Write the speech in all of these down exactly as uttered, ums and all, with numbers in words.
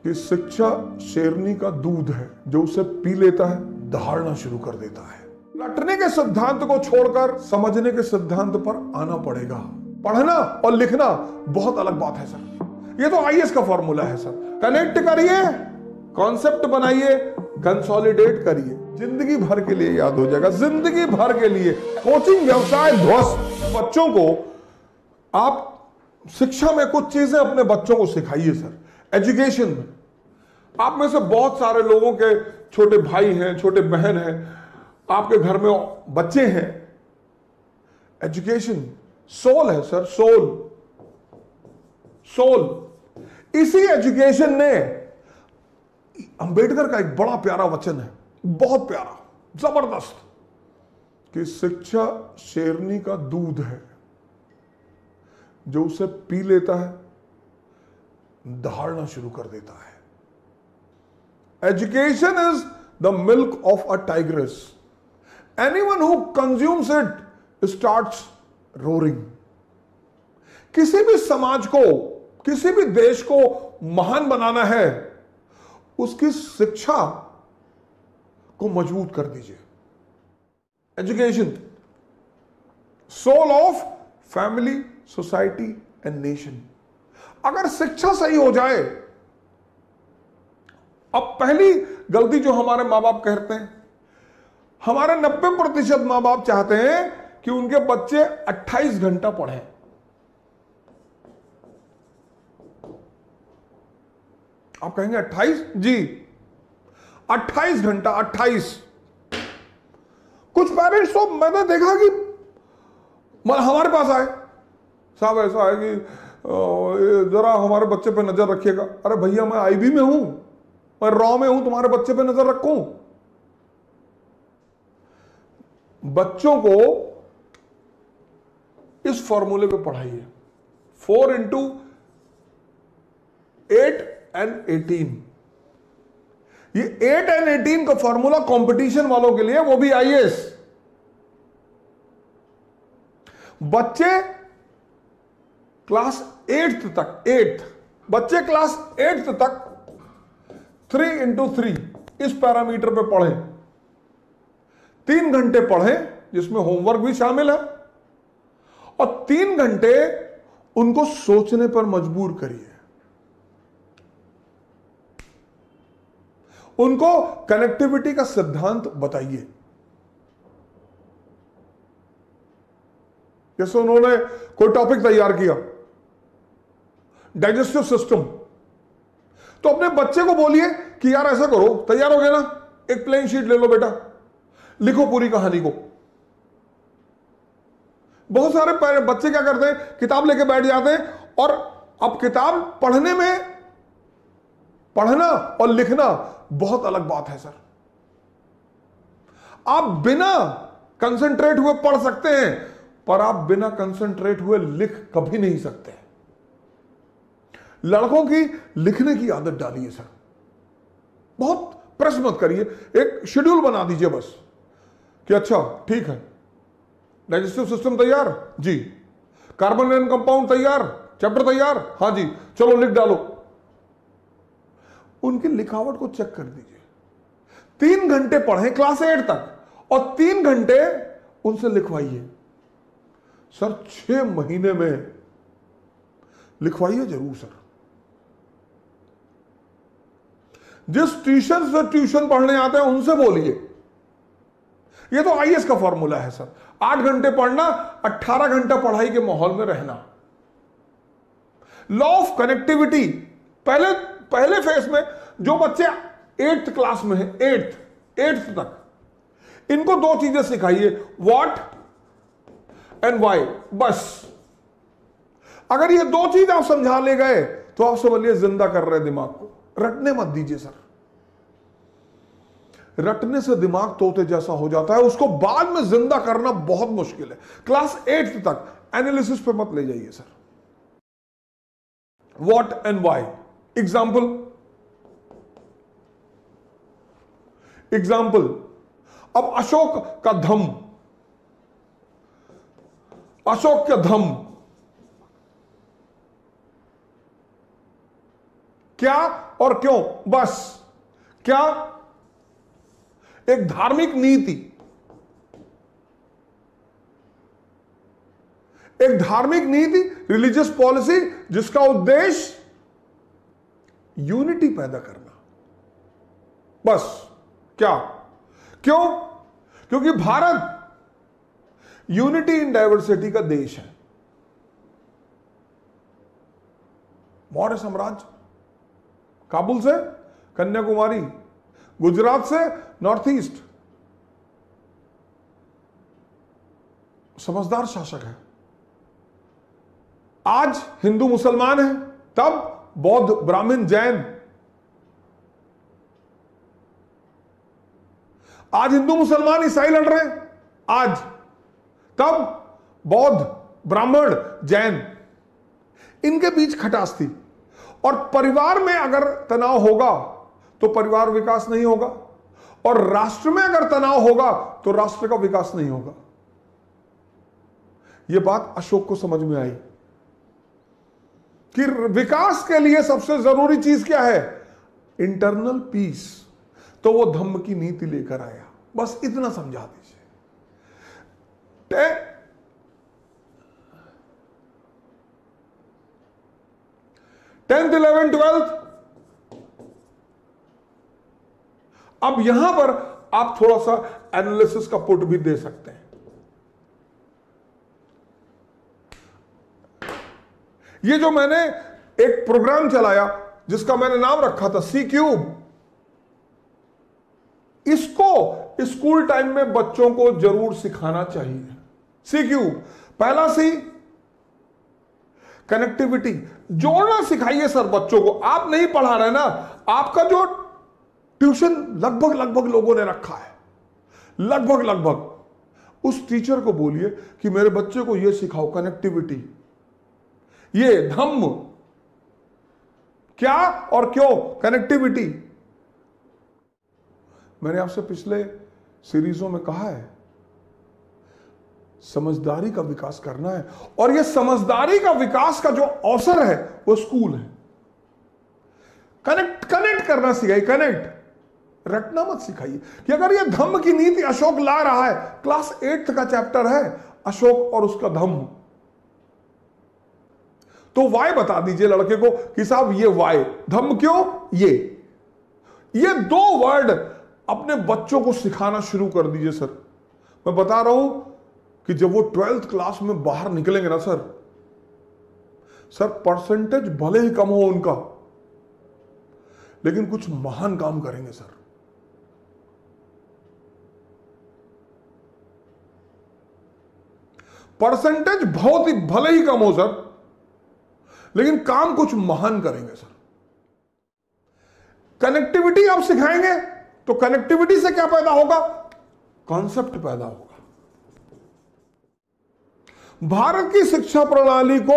कि शिक्षा शेरनी का दूध है, जो उसे पी लेता है दहाड़ना शुरू कर देता है। रटने के सिद्धांत को छोड़कर समझने के सिद्धांत पर आना पड़ेगा। पढ़ना और लिखना बहुत अलग बात है सर। ये तो आई ए एस का फॉर्मूला है सर। कनेक्ट करिए, कॉन्सेप्ट बनाइए, कंसोलिडेट करिए, जिंदगी भर के लिए याद हो जाएगा, जिंदगी भर के लिए। कोचिंग व्यवसाय ध्वस्त। बच्चों को आप शिक्षा में कुछ चीजें अपने बच्चों को सिखाइए सर। एजुकेशन में आप में से बहुत सारे लोगों के छोटे भाई हैं, छोटे बहन हैं, आपके घर में बच्चे हैं। एजुकेशन सोल है सर, सोल सोल। इसी एजुकेशन ने, अंबेडकर का एक बड़ा प्यारा वचन है, बहुत प्यारा, जबरदस्त, कि शिक्षा शेरनी का दूध है, जो उसे पी लेता है दहाड़ना शुरू कर देता है। Education is the milk of a tigress. Anyone who consumes it starts roaring. किसी भी समाज को, किसी भी देश को महान बनाना है, उसकी शिक्षा को मजबूत कर दीजिए। Education soul of family, society and nation. अगर शिक्षा सही हो जाए, अब पहली गलती जो हमारे मां बाप करते हैं, हमारे नब्बे प्रतिशत मां बाप चाहते हैं कि उनके बच्चे अट्ठाईस घंटा पढ़ें। आप कहेंगे अट्ठाईस? जी, अट्ठाईस घंटा, अट्ठाईस। कुछ पेरेंट्स तो मैंने देखा कि हमारे पास आए, साहब ऐसा है कि जरा हमारे बच्चे पे नजर रखिएगा। अरे भैया, मैं आई बी में हूं, मैं रॉ में हूं, तुम्हारे बच्चे पे नजर रखूं? बच्चों को इस फॉर्मूले पे पढ़ाइए, four into eight and eighteen. ये एट एंड एटीन का फॉर्मूला कंपटीशन वालों के लिए, वो भी आई ए एस। बच्चे क्लास एट्थ तक, एट्थ बच्चे क्लास एट्थ तक थ्री इंटू थ्री इस पैरामीटर पे पढ़ें। तीन घंटे पढ़ें, जिसमें होमवर्क भी शामिल है, और तीन घंटे उनको सोचने पर मजबूर करिए। उनको कनेक्टिविटी का सिद्धांत बताइए। जैसे उन्होंने कोई टॉपिक तैयार किया, डाइजेस्टिव सिस्टम, तो अपने बच्चे को बोलिए कि यार ऐसा करो, तैयार हो गया ना, एक प्लेन शीट ले लो बेटा, लिखो पूरी कहानी को। बहुत सारे बच्चे क्या करते हैं, किताब लेके बैठ जाते हैं, और अब किताब पढ़ने में, पढ़ना और लिखना बहुत अलग बात है सर। आप बिना कंसंट्रेट हुए पढ़ सकते हैं, पर आप बिना कंसंट्रेट हुए लिख कभी नहीं सकते। लड़कों की लिखने की आदत डालिए सर। बहुत प्रेस मत करिए, एक शेड्यूल बना दीजिए बस, कि अच्छा ठीक है, डाइजेस्टिव सिस्टम तैयार जी, कार्बन एंड कंपाउंड तैयार, चैप्टर तैयार, हां जी, चलो लिख डालो। उनकी लिखावट को चेक कर दीजिए। तीन घंटे पढ़ें क्लास एट तक, और तीन घंटे उनसे लिखवाइए सर। छह महीने में लिखवाइए जरूर सर। जिस ट्यूशन से ट्यूशन पढ़ने आते हैं उनसे बोलिए। ये तो आई ए एस का फॉर्मूला है सर। आठ घंटे पढ़ना, अट्ठारह घंटा पढ़ाई के माहौल में रहना। लॉ ऑफ कनेक्टिविटी, पहले पहले फेज में जो बच्चे एट्थ क्लास में है, एट्थ एट्थ तक, इनको दो चीजें सिखाइए, व्हाट एंड व्हाई, बस। अगर ये दो चीज आप समझा ले गए तो आप समझ लिए जिंदा कर रहे दिमाग को। रटने मत दीजिए सर। रटने से दिमाग तोते जैसा हो जाता है, उसको बाद में जिंदा करना बहुत मुश्किल है। क्लास एट्थ तक एनालिसिस पे मत ले जाइए sir. What and why, example example अब अशोक का धम, अशोक का धम क्या और क्यों? बस क्या? एक धार्मिक नीति, एक धार्मिक नीति, रिलीजियस पॉलिसी, जिसका उद्देश्य यूनिटी पैदा करना। बस क्या? क्यों? क्योंकि भारत यूनिटी इन डाइवर्सिटी का देश है। मौर्य साम्राज्य, काबुल से कन्याकुमारी, गुजरात से नॉर्थ ईस्ट, समझदार शासक है। आज हिंदू मुसलमान है, तब बौद्ध ब्राह्मण जैन। आज हिंदू मुसलमान ईसाई लड़ रहे हैं, आज, तब बौद्ध ब्राह्मण जैन, इनके बीच खटास थी। और परिवार में अगर तनाव होगा तो परिवार विकास नहीं होगा, और राष्ट्र में अगर तनाव होगा तो राष्ट्र का विकास नहीं होगा। यह बात अशोक को समझ में आई कि विकास के लिए सबसे जरूरी चीज क्या है? Internal peace. तो वो धम्म की नीति लेकर आया। बस इतना समझा दीजिए। Tenth, eleven, twelfth. अब यहां पर आप थोड़ा सा एनालिसिस का पुट भी दे सकते हैं। ये जो मैंने एक प्रोग्राम चलाया जिसका मैंने नाम रखा था सी क्यूब, इसको स्कूल टाइम में बच्चों को जरूर सिखाना चाहिए। सी क्यूब, पहला सी कनेक्टिविटी, जोड़ना सिखाइए सर बच्चों को। आप नहीं पढ़ा रहे ना, आपका जो ट्यूशन लगभग लगभग लोगों ने रखा है, लगभग लगभग, उस टीचर को बोलिए कि मेरे बच्चे को यह सिखाओ, कनेक्टिविटी, ये धम्म क्या और क्यों, कनेक्टिविटी। मैंने आपसे पिछले सीरीजों में कहा है, समझदारी का विकास करना है, और यह समझदारी का विकास का जो अवसर है वो स्कूल है। कनेक्ट कनेक्ट करना सिखाइए, कनेक्ट, रटना मत सिखाइए। कि अगर यह धम्म की नीति अशोक ला रहा है, क्लास एट्थ का चैप्टर है अशोक और उसका धम्म, तो वाई बता दीजिए लड़के को कि साहब ये वाई, धम्म क्यों, ये ये दो वर्ड अपने बच्चों को सिखाना शुरू कर दीजिए सर। मैं बता रहा हूं कि जब वो ट्वेल्थ क्लास में बाहर निकलेंगे ना सर, सर परसेंटेज भले ही कम हो उनका, लेकिन कुछ महान काम करेंगे सर। परसेंटेज बहुत ही भले ही कम हो सर, लेकिन काम कुछ महान करेंगे सर। कनेक्टिविटी आप सिखाएंगे तो कनेक्टिविटी से क्या पैदा होगा? कॉन्सेप्ट पैदा होगा। भारत की शिक्षा प्रणाली को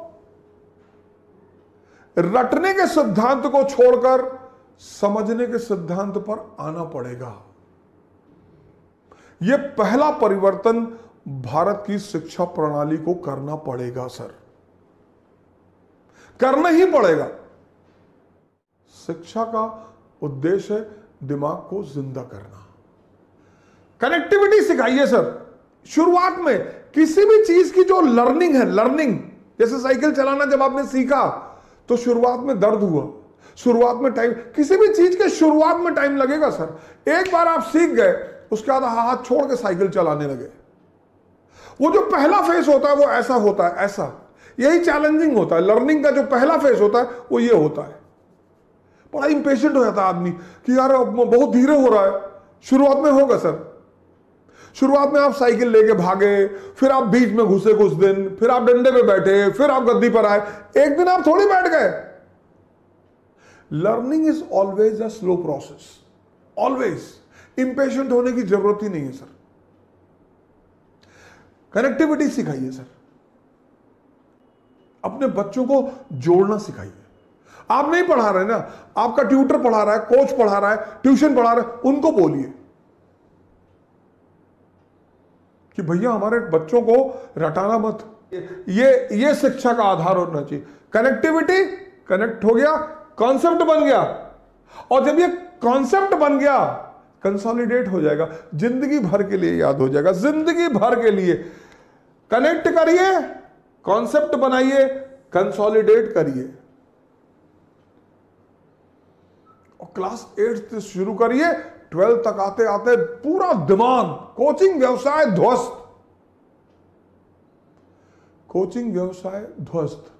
रटने के सिद्धांत को छोड़कर समझने के सिद्धांत पर आना पड़ेगा। यह पहला परिवर्तन भारत की शिक्षा प्रणाली को करना पड़ेगा सर, करना ही पड़ेगा। शिक्षा का उद्देश्य है दिमाग को जिंदा करना। कनेक्टिविटी सिखाइए सर। शुरुआत में किसी भी चीज की जो लर्निंग है, लर्निंग, जैसे साइकिल चलाना जब आपने सीखा तो शुरुआत में दर्द हुआ, शुरुआत में टाइम, किसी भी चीज के शुरुआत में टाइम लगेगा सर। एक बार आप सीख गए, उसके बाद हाथ छोड़ के साइकिल चलाने लगे, वो जो पहला फेस होता है वो ऐसा होता है, ऐसा, यही चैलेंजिंग होता है। लर्निंग का जो पहला फेज होता है वो ये होता है। बड़ा इंपेशेंट हो जाता है आदमी कि यार बहुत धीरे हो रहा है। शुरुआत में होगा सर, शुरुआत में आप साइकिल लेके भागे, फिर आप बीच में घुसे कुछ दिन, फिर आप डंडे पे बैठे, फिर आप गद्दी पर आए, एक दिन आप थोड़ी बैठ गए। Learning is always a slow process, always. Impatient होने की जरूरत ही नहीं है सर। कनेक्टिविटी सिखाइए सर, अपने बच्चों को जोड़ना सिखाइए। आप नहीं पढ़ा रहे ना, आपका ट्यूटर पढ़ा रहा है, कोच पढ़ा रहा है, ट्यूशन पढ़ा रहा है, उनको बोलिए कि भैया हमारे बच्चों को रटाना मत। ये ये शिक्षा का आधार होना चाहिए। कनेक्टिविटी, कनेक्ट हो गया, कॉन्सेप्ट बन गया, और जब ये कॉन्सेप्ट बन गया कंसोलिडेट हो जाएगा, जिंदगी भर के लिए याद हो जाएगा, जिंदगी भर के लिए। कनेक्ट करिए, कॉन्सेप्ट बनाइए, कंसोलिडेट करिए, और क्लास एट से शुरू करिए, ट्वेल्थ तक आते आते पूरा दिमाग, कोचिंग व्यवसाय ध्वस्त, कोचिंग व्यवसाय ध्वस्त।